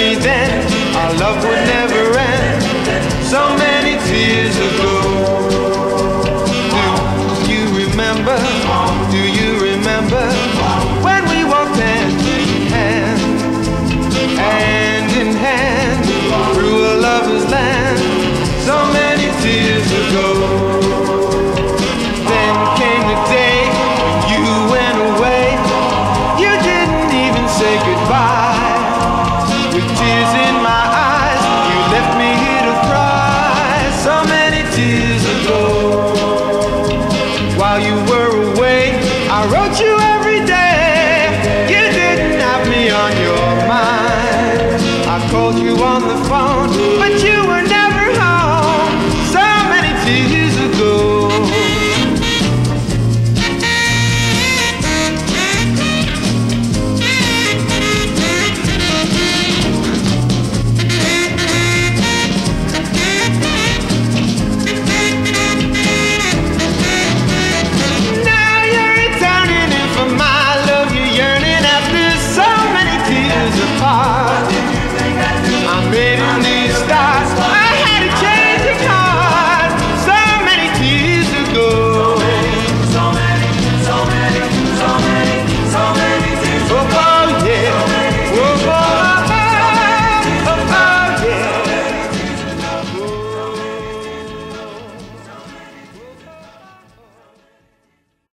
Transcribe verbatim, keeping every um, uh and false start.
me then our love would never end. So many tears ago. Do you remember? Do you remember when we walked hand in hand, hand in hand through a lover's land? So many tears ago. Then came the day when you went away. You didn't even say goodbye. With tears in my eyes, you left me here to cry. So many tears ago. While you were away, I wrote you every day. You didn't have me on your mind. I called you on the phone, but